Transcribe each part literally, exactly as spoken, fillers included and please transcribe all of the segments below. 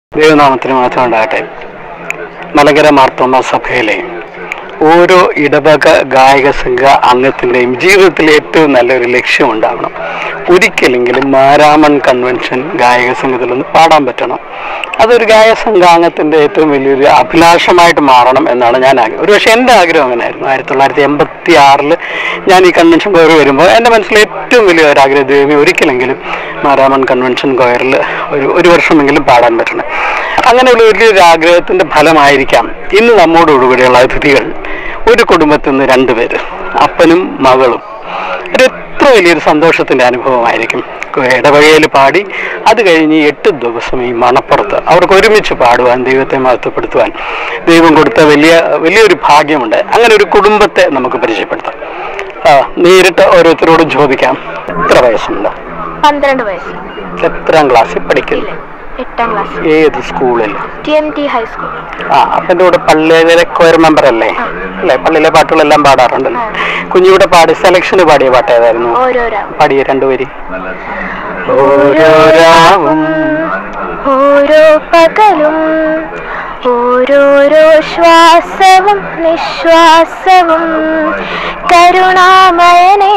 ദൈവനാമത്തിന് മാത്രം ഉണ്ടാകട്ടെ. മലങ്കര മാർത്തോമ സഭയിലെ ഓരോ ഇടവക ഗായക സംഘ അംഗത്തിൻ്റെയും ജീവിതത്തിൽ ഏറ്റവും നല്ലൊരു ലക്ഷ്യമുണ്ടാകണം. ഒരിക്കലെങ്കിലും മാരാമൺ കൺവെൻഷൻ ഗായക സംഘത്തിൽ ഒന്ന് പാടാൻ പറ്റണം. അതൊരു ഗായക സംഘാംഗത്തിൻ്റെ ഏറ്റവും വലിയൊരു അഭിലാഷമായിട്ട് മാറണം എന്നാണ് ഞാൻ ആഗ്രഹം. ഒരു പക്ഷേ എൻ്റെ ആഗ്രഹം അങ്ങനെയായിരുന്നു. ആയിരത്തി തൊള്ളായിരത്തി എൺപത്തി ആറിൽ ഞാൻ ഈ കൺവെൻഷൻ കൊയർ വരുമ്പോൾ എൻ്റെ മനസ്സിൽ ഏറ്റവും വലിയ ഒരാഗ്രഹം ദൈവമേ ഒരിക്കലെങ്കിലും മാരാമൺ കൺവെൻഷൻ കൊയറിൽ ഒരു ഒരു വർഷമെങ്കിലും പാടാൻ പറ്റണം. അങ്ങനെയുള്ള വലിയൊരു ആഗ്രഹത്തിൻ്റെ ഫലമായിരിക്കാം ഇന്ന് നമ്മോടുകൂടിയുള്ള അതിഥികൾ. ഒരു കുടുംബത്തിൽ നിന്ന് രണ്ടുപേര്, അപ്പനും മകളും. ഒരു എത്ര വലിയൊരു സന്തോഷത്തിൻ്റെ അനുഭവമായിരിക്കും. ഇടവകയിൽ പാടി അത് കഴിഞ്ഞ് എട്ട് ദിവസം ഈ മണപ്പുറത്ത് അവർക്ക് ഒരുമിച്ച് പാടുവാൻ, ദൈവത്തെ മഹത്വപ്പെടുത്തുവാൻ ദൈവം കൊടുത്ത വലിയ വലിയൊരു ഭാഗ്യമുണ്ട്. അങ്ങനെ ഒരു കുടുംബത്തെ നമുക്ക് പരിചയപ്പെടുത്താം. ആ നേരിട്ട് ഓരോരുത്തരോടും ചോദിക്കാം. എത്ര വയസ്സുണ്ട്? പന്ത്രണ്ട് വയസ്സ്. എത്രാം ക്ലാസ്സിൽ പഠിക്കുന്നു? എട്ടാം ക്ലാസ്. ഏത് സ്കൂളിൽ? T M T high school. ആ അപ്പൻ്റെ കൂടെ പള്ളിയിലെ കൊയർ മെമ്പർ അല്ലേ? അല്ലേ, പള്ളിയിലെ പാട്ടുകളെല്ലാം പാടാറുണ്ടല്ലോ. കുഞ്ഞിവിടെ പാടി സെലക്ഷന് പാടിയ പാട്ട് ഏതായിരുന്നു? പാടിയ രണ്ടുപേരി. ഓരോ രാവും ഓരോ പകലും ഓരോരോ ശ്വാസവും നിശ്വാസവും കരുണാമയനേ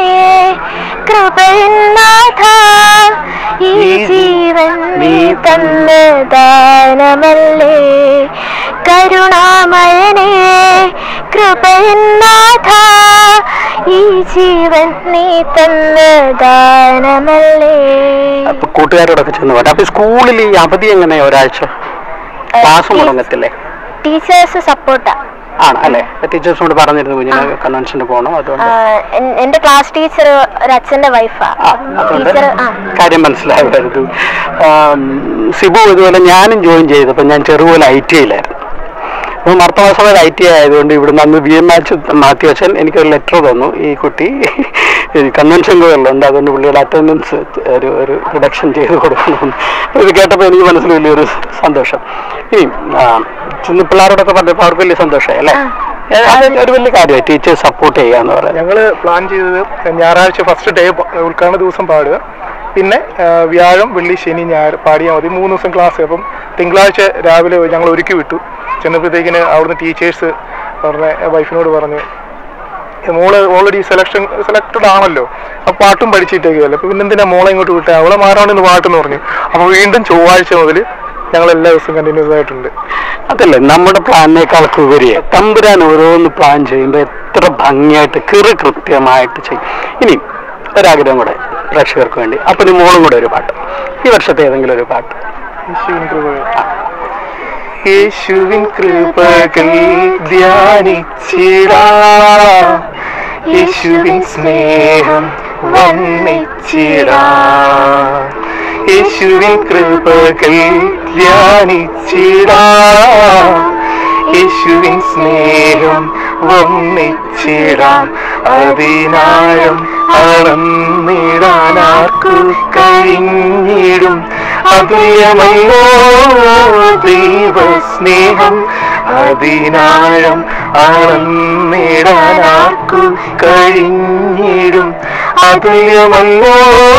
കൃപനാഥ ഈ ജീവൻ നീ തന്ന ദാനമല്ലേ. കരുണാമയനേ കൃപനാഥ ഈ ജീവൻ നീ തന്ന ദാനമല്ലേ. അപ്പൊ കൂട്ടുകാരോടൊക്കെ ചെന്ന് പാട്ട്. അപ്പൊ സ്കൂളിൽ ഈ അവധി എങ്ങനെ? ഒരാഴ്ച ക്ലാസ് മുടങ്ങത്തില്ലേ? ടീച്ചേഴ്സ് സപ്പോർട്ടാ ആണ് അല്ലേ? ടീച്ചേഴ്സിനോട് പറഞ്ഞിരുന്നു കുഞ്ഞിനെ കൺവെൻഷന് പോകണം. അതുകൊണ്ട് എന്റെ ക്ലാസ് ടീച്ചർ ഒരു അച്ഛന്റെ വൈഫാ. അതുകൊണ്ട് കാര്യം മനസ്സിലായിരുന്നു. സിബു ഇതുപോലെ ഞാനും ജോയിൻ ചെയ്തപ്പോൾ ഞാൻ ചെറുപോലെ ഐ ടി ഐയിലായിരുന്നു. അപ്പോൾ മാർത്തോമ സഭയിൽ ഐ ടി ഐ ആയതുകൊണ്ട് ഇവിടെ നിന്ന് വി എം എച്ച് മാത്യു അച്ഛൻ എനിക്കൊരു ലെറ്റർ തന്നു. ഈ കുട്ടി കൺവെൻഷൻ കോയറിലുണ്ട്, അതുകൊണ്ട് പുള്ളിയുടെ അറ്റൻഡൻസ് ഒരു ഒരു റിഡക്ഷൻ ചെയ്ത് കൊടുക്കണമെന്ന്. ഇത് കേട്ടപ്പോൾ എനിക്ക് മനസ്സിൽ വലിയൊരു സന്തോഷം. ഇനി ചെന്ന് പിള്ളേരോടൊക്കെ പറഞ്ഞപ്പോൾ അവർക്ക് വലിയ സന്തോഷമായി അല്ലേ? അത് ഒരു വലിയ കാര്യമായി ടീച്ചേഴ്സ് സപ്പോർട്ട് ചെയ്യുക എന്ന് പറയാം. ഞങ്ങൾ പ്ലാൻ ചെയ്തത് ഞായറാഴ്ച ഫസ്റ്റ് ഡേ ഉദ്ഘാടന ദിവസം പാടുക, പിന്നെ വ്യാഴം വെള്ളി ശനി ഞായർ പാടിയാൽ മതി. മൂന്ന് ദിവസം ക്ലാസ്. അപ്പം തിങ്കളാഴ്ച രാവിലെ ഞങ്ങൾ ഒരുക്കി വിട്ടു. ചെന്നപ്പോഴത്തേക്കിന് അവിടുന്ന് ടീച്ചേഴ്സ് പറഞ്ഞ വൈഫിനോട് പറഞ്ഞു, മോള് ഓൾറെഡി സെലക്ഷൻ സെലക്റ്റഡ് ആണല്ലോ, അപ്പം പാട്ടും പഠിച്ചിട്ടേക്കല്ലോ, അപ്പം പിന്നെന്തിനാ മോളെ ഇങ്ങോട്ട് വിട്ടേ, അവളെ മാറാണെന്ന് പാട്ടെന്ന് പറഞ്ഞു. അപ്പോൾ വീണ്ടും ചൊവ്വാഴ്ച മുതൽ ഞങ്ങൾ എല്ലാ ദിവസവും കണ്ടിന്യൂസ് ആയിട്ടുണ്ട്. അതല്ലേ നമ്മുടെ പ്ലാനിനേക്കാൾക്ക് ഉപരിയെ തമ്പുരാൻ ഓരോന്ന് പ്ലാൻ ചെയ്യുമ്പോൾ എത്ര ഭംഗിയായിട്ട് കൃറി കൃത്യമായിട്ട് ചെയ്യും. ഇനി ഒരാഗ്രഹം കൂടെ പ്രേക്ഷകർക്ക് വേണ്ടി. അപ്പം മോളും കൂടെ ഒരു പാട്ട്, ഈ വർഷത്തെ ഏതെങ്കിലും ഒരു പാട്ട്. യേശുവിൻ കൃപകൾ യേശുവിൻ കൃപകൾ ധ്യാനിച്ചിടാം, യേശുവിൻ സ്നേഹം വർണ്ണിച്ചിടാം. യേശുവിൻ കൃപകൾ ധ്യാനിച്ചിടാം, യേശുവിൻ സ്നേഹം വർണ്ണിച്ചിടാം. അതിനാഴം അളന്നിടാൻ ആർക്കു കഴിഞ്ഞിടും, അതുല്യമല്ലോ ദൈവസ്നേഹം. അതിനാഴം അളന്നിടാൻ ആർക്കു കഴിഞ്ഞിടും, അതുല്യമല്ലോ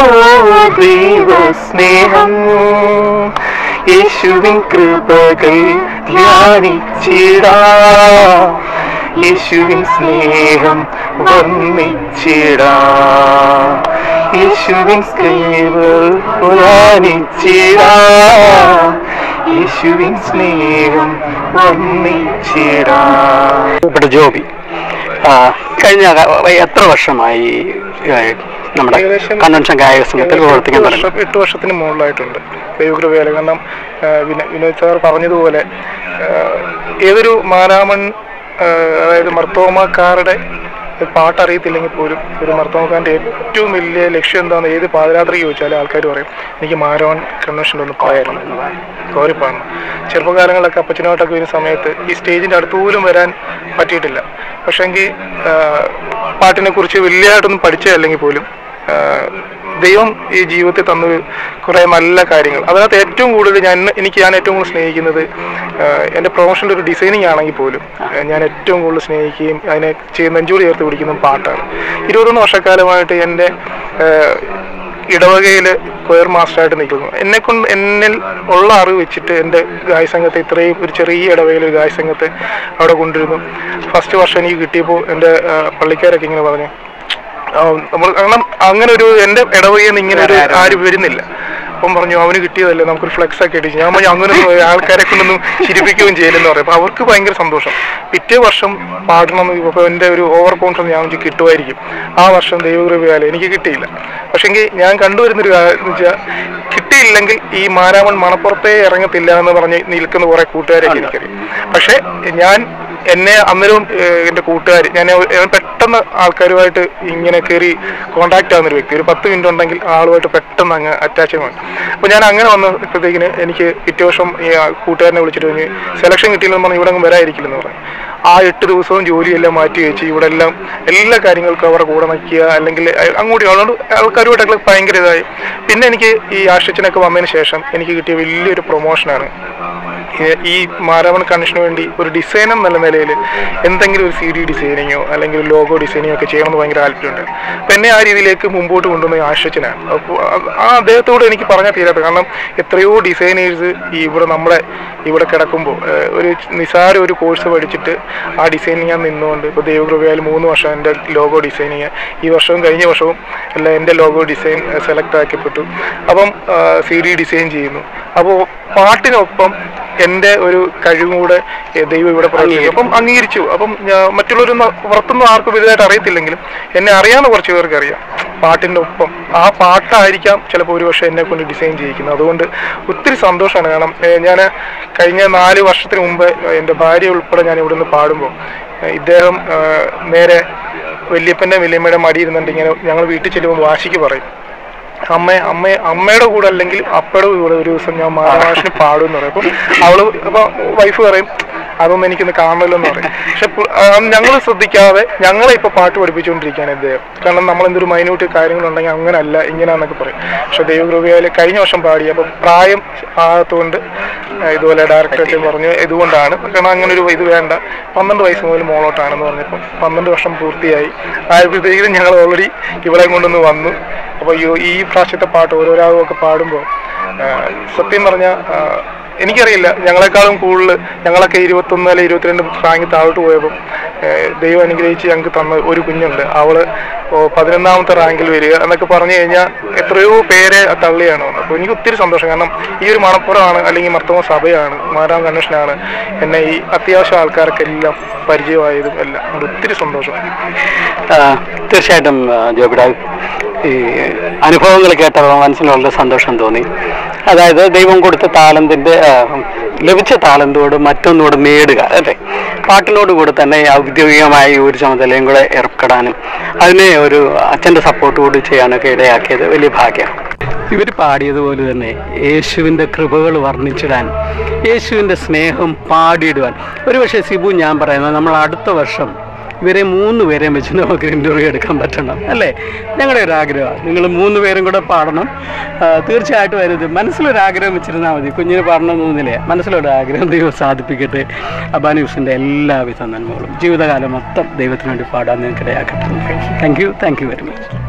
ദൈവസ്നേഹം. യേശുവിൻ കൃപകൾ ധ്യാനിച്ചിടാം, യേശുവിൻ സ്നേഹം വർണ്ണിച്ചിടാം. യേശുവിൻ സ്നേഹം ധ്യാനിച്ചിടാം, യേശുവിൻ സ്നേഹം വർണ്ണിച്ചിടാം. ഇവിടെ ജോബി കഴിഞ്ഞ എത്ര വർഷമായി നമ്മുടെ കൺവെൻഷൻ ഗായക സംഘത്തിൽ പ്രവർത്തിക്കാൻ തുടങ്ങി? എട്ട് വർഷത്തിന് മുകളിലായിട്ടുണ്ട് ദൈവകൃപയാൽ. കാരണം വിനോദ് സാർ പറഞ്ഞതുപോലെ ഏതൊരു മാരാമൺ അതായത് മർത്തോമാക്കാരുടെ പാട്ടറിയത്തില്ലെങ്കിൽ പോലും ഒരു മർത്തോമാക്കാരൻ്റെ ഏറ്റവും വലിയ ലക്ഷ്യം എന്താണെന്ന് ഏത് പാദയാത്രയ്ക്ക് ചോദിച്ചാലും ആൾക്കാർ പറയും, എനിക്ക് മാരാമൺ കൺവെൻഷനിലൊന്ന് പോയായിരുന്നു, കോരിപ്പാണ്. ചെറുപ്പകാലങ്ങളിലൊക്കെ അപ്പച്ചനായിട്ടൊക്കെ വരുന്ന സമയത്ത് ഈ സ്റ്റേജിൻ്റെ അടുത്ത് പോലും വരാൻ പറ്റിയിട്ടില്ല. പക്ഷേങ്കിൽ പാട്ടിനെ കുറിച്ച് വലിയതായിട്ടൊന്നും പഠിച്ചതല്ലെങ്കിൽ പോലും ദൈവം ഈ ജീവിതത്തിൽ തന്നൊരു കുറേ നല്ല കാര്യങ്ങൾ. അതിനകത്ത് ഏറ്റവും കൂടുതൽ ഞാൻ എനിക്ക് ഞാൻ ഏറ്റവും കൂടുതൽ സ്നേഹിക്കുന്നത് എൻ്റെ പ്രൊഫഷൻ്റെ ഒരു ഡിസൈനിങ് ആണെങ്കിൽ പോലും ഞാൻ ഏറ്റവും കൂടുതൽ സ്നേഹിക്കുകയും അതിനെ ചെയ്യുന്ന നെഞ്ചോട് ചേർത്ത് പിടിക്കുന്ന പാട്ടാണ്. ഇരുപത്തൊന്ന് വർഷക്കാലമായിട്ട് എൻ്റെ ഇടവകയിൽ കൊയർ മാസ്റ്ററായിട്ട് നിൽക്കുന്നു. എന്നെ കൊണ്ട് എന്നിൽ ഉള്ള അറിവ് വെച്ചിട്ട് എൻ്റെ ഗായ സംഘത്തെ ഇത്രയും ഒരു ചെറിയ ഇടവകയിൽ ഒരു ഗായ സംഘത്തെ അവിടെ കൊണ്ടിരുന്നു. ഫസ്റ്റ് വർഷം എനിക്ക് കിട്ടിയപ്പോൾ എൻ്റെ പള്ളിക്കാരൊക്കെ ഇങ്ങനെ പറഞ്ഞു, നമ്മൾ കാരണം അങ്ങനെ ഒരു എൻ്റെ ഇടവകയിൽ നിന്ന് ഇങ്ങനെ ഒരു ആരും വരുന്നില്ല. അപ്പം പറഞ്ഞു അവന് കിട്ടിയതല്ലേ നമുക്കൊരു ഫ്ലെക്സ് ഒക്കെ അടിച്ചു. ഞാൻ പറഞ്ഞു അങ്ങനെ ആൾക്കാരെ കൊണ്ടൊന്നും ചിരിപ്പിക്കുകയും ചെയ്യില്ലെന്ന് പറയും. അപ്പോൾ അവർക്ക് ഭയങ്കര സന്തോഷം. പിറ്റേ വർഷം പാടണം ഇപ്പോൾ എൻ്റെ ഒരു ഓവർ കോൺഫിഡൻസ് ഞാൻ എനിക്ക് കിട്ടുമായിരിക്കും. ആ വർഷം ദൈവകൃപയാലേ എനിക്ക് കിട്ടിയില്ല. പക്ഷെങ്കിൽ ഞാൻ കണ്ടുവരുന്നൊരു കാര്യം എന്ന് വെച്ചാൽ കിട്ടിയില്ലെങ്കിൽ ഈ മാരാമൺ മണപ്പുറത്തേ ഇറങ്ങത്തില്ല എന്ന് പറഞ്ഞ് നിൽക്കുന്ന കുറേ കൂട്ടുകാരൊക്കെ എനിക്കറിയാം. പക്ഷേ ഞാൻ എന്നെ അന്നേരവും എൻ്റെ കൂട്ടുകാർ ഞാൻ പെട്ടെന്ന് ആൾക്കാരുമായിട്ട് ഇങ്ങനെ കയറി കോണ്ടാക്ട് ആകുന്നൊരു വ്യക്തി. ഒരു പത്ത് മിനിറ്റ് ഉണ്ടെങ്കിൽ ആളുമായിട്ട് പെട്ടെന്ന് അങ്ങ് അറ്റാച്ച്മെന്റ്. അപ്പോൾ ഞാൻ അങ്ങനെ വന്നപ്പോഴത്തേക്കിന് എനിക്ക് പിറ്റേ വർഷം ഈ കൂട്ടുകാരനെ വിളിച്ചിട്ട് കഴിഞ്ഞ് സെലക്ഷൻ കിട്ടിയില്ലെന്ന് പറഞ്ഞാൽ ഇവിടെ അങ്ങ് വരാതിരിക്കില്ലെന്ന് പറഞ്ഞു. ആ എട്ട് ദിവസവും ജോലിയെല്ലാം മാറ്റി വെച്ച് ഇവിടെ എല്ലാം എല്ലാ കാര്യങ്ങൾക്കും അവരുടെ കൂടെ നിൽക്കുക, അല്ലെങ്കിൽ അങ്ങോട്ട് അതുകൊണ്ട് ആൾക്കാരുമായിട്ടൊക്കെ ഭയങ്കര ഇതായി. പിന്നെ എനിക്ക് ഈ ആശിച്ചനൊക്കെ വന്നതിന് ശേഷം എനിക്ക് കിട്ടിയ വലിയൊരു പ്രൊമോഷനാണ് ഈ മാരാമൺ കൺവെൻഷന് വേണ്ടി ഒരു ഡിസൈനർ എന്നുള്ള നിലയിൽ എന്തെങ്കിലും ഒരു സി ഡി ഡിസൈനിങ്ങോ അല്ലെങ്കിൽ ലോഗോ ഡിസൈനിങ്ങോ ഒക്കെ ചെയ്യണമെന്ന് ഭയങ്കര താല്പര്യമുണ്ട്. അപ്പം എന്നെ ആ രീതിയിലേക്ക് മുമ്പോട്ട് കൊണ്ടുവന്ന ആശിച്ചനാണ്. അപ്പോൾ ആ അദ്ദേഹത്തോട് എനിക്ക് പറഞ്ഞാൽ തീരാത്ത, കാരണം എത്രയോ ഡിസൈനേഴ്സ് ഈ ഇവിടെ നമ്മുടെ ഇവിടെ കിടക്കുമ്പോൾ ഒരു നിസാര ഒരു കോഴ്സ് പഠിച്ചിട്ട് ആ ഡിസൈനിങ് ഞാൻ നിന്നുകൊണ്ട് ഇപ്പോൾ ദൈവകൃപയാൽ മൂന്ന് വർഷം എൻ്റെ ലോഗോ ഡിസൈനിങ്, ഈ വർഷവും കഴിഞ്ഞ വർഷവും എല്ലാം എൻ്റെ ലോഗോ ഡിസൈൻ സെലക്ട് ആക്കപ്പെട്ടു. അപ്പം സി ഡി ഡിസൈൻ ചെയ്യുന്നു. അപ്പോൾ പാട്ടിനൊപ്പം എൻ്റെ ഒരു കഴിവും കൂടെ ദൈവം ഇവിടെ പ്രവർത്തിക്കും. അപ്പം അംഗീകരിച്ചു. അപ്പം മറ്റുള്ളവരൊന്നും പുറത്തൊന്നും ആർക്കും വലുതായിട്ട് അറിയത്തില്ലെങ്കിലും എന്നെ അറിയാവുന്ന കുറച്ച് പേർക്ക് അറിയാം. പാട്ടിൻ്റെ ഒപ്പം ആ പാട്ടായിരിക്കാം ചിലപ്പോൾ ഒരു പക്ഷേ എന്നെ കൊണ്ട് ഡിസൈൻ ചെയ്യിക്കുന്നത്. അതുകൊണ്ട് ഒത്തിരി സന്തോഷമാണ്. കാരണം ഞാൻ കഴിഞ്ഞ നാല് വർഷത്തിന് മുമ്പ് എൻ്റെ ഭാര്യ ഉൾപ്പെടെ ഞാൻ ഇവിടുന്ന് പാടുമ്പോൾ ഇദ്ദേഹം നേരെ വല്യപ്പൻ്റെ വല്യമ്മയുടെ മടിയിരുന്നുണ്ട് ഇങ്ങനെ ഞങ്ങൾ വീട്ടിൽ ചെല്ലുമ്പോൾ വാശിക്ക് പറയും, അമ്മ അമ്മ അമ്മയുടെ കൂടെ അല്ലെങ്കിൽ അപ്പയുടെ കൂടെ ഒരു ദിവസം ഞാൻ മാരാമാഷിന് പാടും എന്ന് പറയും. അപ്പം അവള് അപ്പൊ വൈഫ് പറയും അതൊന്നും എനിക്കൊന്ന് കാണണമല്ലോ എന്ന് പറയും. പക്ഷെ ഞങ്ങൾ ശ്രദ്ധിക്കാതെ ഞങ്ങളെ ഇപ്പൊ പാട്ട് പഠിപ്പിച്ചുകൊണ്ടിരിക്കുകയാണ് ഇദ്ദേഹം. കാരണം നമ്മളെന്തൊരു മൈന്യൂട്ട് കാര്യങ്ങളുണ്ടെങ്കിൽ അങ്ങനല്ല ഇങ്ങനെയാന്നൊക്കെ പറയും. പക്ഷെ ദൈവകൃപയാൽ കഴിഞ്ഞ വർഷം പാടി. അപ്പം പ്രായം ആകത്തുകൊണ്ട് ഇതുപോലെ ഡയറക്ടറേറ്റ് പറഞ്ഞു ഇതുകൊണ്ടാണ്, കാരണം അങ്ങനെ ഒരു ഇത് വേണ്ട, പന്ത്രണ്ട് വയസ്സ് മുതൽ മോളോട്ടാണെന്ന് പറഞ്ഞപ്പം പന്ത്രണ്ട് വർഷം പൂർത്തിയായി ആയപ്പോഴത്തേക്കും ഞങ്ങൾ ഓൾറെഡി ഇവിടെ കൊണ്ടൊന്ന് വന്നു. അപ്പോൾ ഈ പ്രാവശ്യത്തെ പാട്ട് ഓരോരാളും ഒക്കെ പാടുമ്പോൾ സത്യം പറഞ്ഞാൽ എനിക്കറിയില്ല, ഞങ്ങളെക്കാളും കൂടുതൽ ഞങ്ങളൊക്കെ ഇരുപത്തൊന്ന് അല്ലെ ഇരുപത്തിരണ്ട് റാങ്ക് താഴോട്ട് പോയപ്പം ദൈവം അനുഗ്രഹിച്ച് ഞങ്ങൾക്ക് തന്ന ഒരു കുഞ്ഞുണ്ട്. അവള് പതിനൊന്നാമത്തെ റാങ്കിൽ വരിക എന്നൊക്കെ പറഞ്ഞു കഴിഞ്ഞാൽ എത്രയോ പേരെ തള്ളിയാണ് വന്നത്. അപ്പോൾ എനിക്ക് ഒത്തിരി സന്തോഷം. കാരണം ഈ ഒരു മണപ്പുറമാണ് അല്ലെങ്കിൽ മർത്തോമ സഭയാണ് മാരാമൺ കൺവെൻഷനാണ് എന്നെ ഈ അത്യാവശ്യം ആൾക്കാർക്കെല്ലാം പരിചയമായതും എല്ലാം. അത് ഒത്തിരി സന്തോഷം. തീർച്ചയായിട്ടും ജോബിഡാ, ഈ അനുഭവങ്ങൾ കേട്ടപ്പോൾ മനസ്സിന് വളരെ സന്തോഷം തോന്നി. അതായത് ദൈവം കൊടുത്ത താലന്തിൻ്റെ ലഭിച്ച താലന്തോട് മറ്റൊന്നുകൂടെ നേടുക, അല്ലേ? പാട്ടിനോട് കൂടെ തന്നെ ഔദ്യോഗികമായ ഒരു ചുമതലയും കൂടെ ഏർപ്പെടാനും അതിനെ ഒരു അച്ഛൻ്റെ സപ്പോർട്ട് കൂടി ചെയ്യാനൊക്കെ ഇടയാക്കിയത് വലിയ ഭാഗ്യമാണ്. ഇവർ പാടിയതുപോലെ തന്നെ യേശുവിൻ്റെ കൃപകൾ വർണ്ണിച്ചിടാൻ, യേശുവിൻ്റെ സ്നേഹം പാടിയിടുവാൻ ഒരുപക്ഷെ സിബു ഞാൻ പറയുന്നത് നമ്മൾ അടുത്ത വർഷം ഇവരെ മൂന്ന് പേരെയും വെച്ച് നമുക്ക് ഇൻ്റർവ്യൂ എടുക്കാൻ പറ്റണം, അല്ലേ? ഞങ്ങളുടെ ഒരു ആഗ്രഹമാണ് നിങ്ങൾ മൂന്ന് പേരും കൂടെ പാടണം. തീർച്ചയായിട്ടും വരുന്നത് മനസ്സിലൊരാഗ്രഹം വെച്ചിരുന്നാൽ മതി. കുഞ്ഞിന് പാടണമെന്നൊന്നുമില്ലേ, മനസ്സിലൊരു ആഗ്രഹം ദൈവം സാധിപ്പിക്കട്ടെ. അബാ ന്യൂസിൻ്റെ എല്ലാവിധ നന്മകളും ജീവിതകാലം മൊത്തം ദൈവത്തിന് വേണ്ടി പാടാൻ നിങ്ങൾക്കിടയാക്കട്ടെ. Thank you thank you very much.